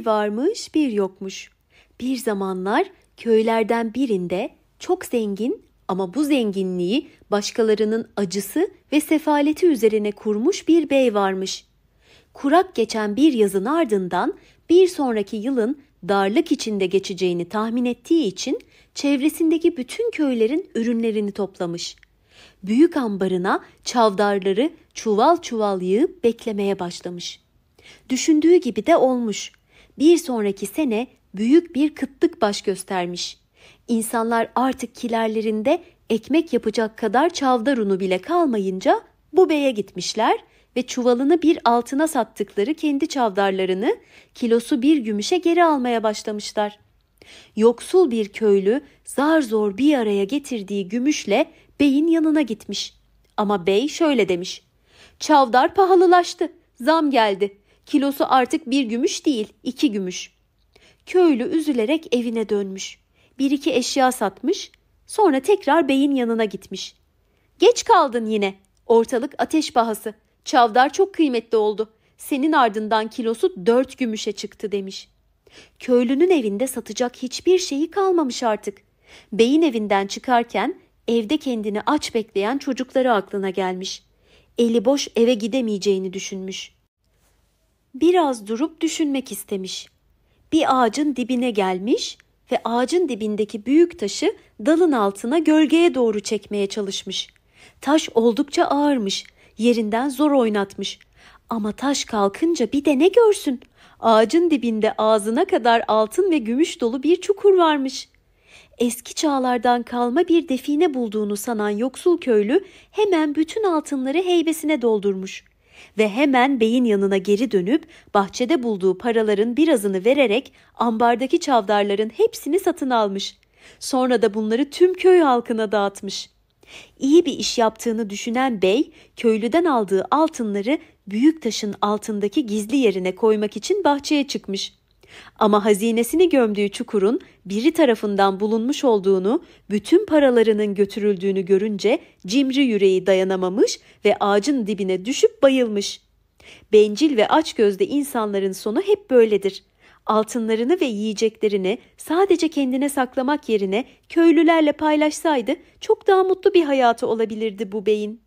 Bir varmış, bir yokmuş. Bir zamanlar köylerden birinde çok zengin ama bu zenginliği başkalarının acısı ve sefaleti üzerine kurmuş bir bey varmış. Kurak geçen bir yazın ardından bir sonraki yılın darlık içinde geçeceğini tahmin ettiği için çevresindeki bütün köylerin ürünlerini toplamış. Büyük ambarına çavdarları çuval çuval yığıp beklemeye başlamış. Düşündüğü gibi de olmuş. Bir sonraki sene büyük bir kıtlık baş göstermiş. İnsanlar artık kilerlerinde ekmek yapacak kadar çavdar unu bile kalmayınca bu beye gitmişler ve çuvalını bir altına sattıkları kendi çavdarlarını kilosu bir gümüşe geri almaya başlamışlar. Yoksul bir köylü zar zor bir araya getirdiği gümüşle beyin yanına gitmiş. Ama bey şöyle demiş: "Çavdar pahalılaştı, zam geldi. Kilosu artık bir gümüş değil, 2 gümüş." Köylü üzülerek evine dönmüş. Bir iki eşya satmış, sonra tekrar beyin yanına gitmiş. "Geç kaldın yine. Ortalık ateş pahası. Çavdar çok kıymetli oldu. Senin ardından kilosu 4 gümüşe çıktı," demiş. Köylünün evinde satacak hiçbir şeyi kalmamış artık. Beyin evinden çıkarken evde kendini aç bekleyen çocukları aklına gelmiş. Eli boş eve gidemeyeceğini düşünmüş. Biraz durup düşünmek istemiş. Bir ağacın dibine gelmiş ve ağacın dibindeki büyük taşı dalın altına gölgeye doğru çekmeye çalışmış. Taş oldukça ağırmış, yerinden zor oynatmış. Ama taş kalkınca bir de ne görsün? Ağacın dibinde ağzına kadar altın ve gümüş dolu bir çukur varmış. Eski çağlardan kalma bir define bulduğunu sanan yoksul köylü hemen bütün altınları heybesine doldurmuş. Ve hemen beyin yanına geri dönüp bahçede bulduğu paraların birazını vererek ambardaki çavdarların hepsini satın almış. Sonra da bunları tüm köy halkına dağıtmış. İyi bir iş yaptığını düşünen bey, köylüden aldığı altınları büyük taşın altındaki gizli yerine koymak için bahçeye çıkmış. Ama hazinesini gömdüğü çukurun biri tarafından bulunmuş olduğunu, bütün paralarının götürüldüğünü görünce cimri yüreği dayanamamış ve ağacın dibine düşüp bayılmış. Bencil ve açgözlü insanların sonu hep böyledir. Altınlarını ve yiyeceklerini sadece kendine saklamak yerine köylülerle paylaşsaydı çok daha mutlu bir hayatı olabilirdi bu beyin.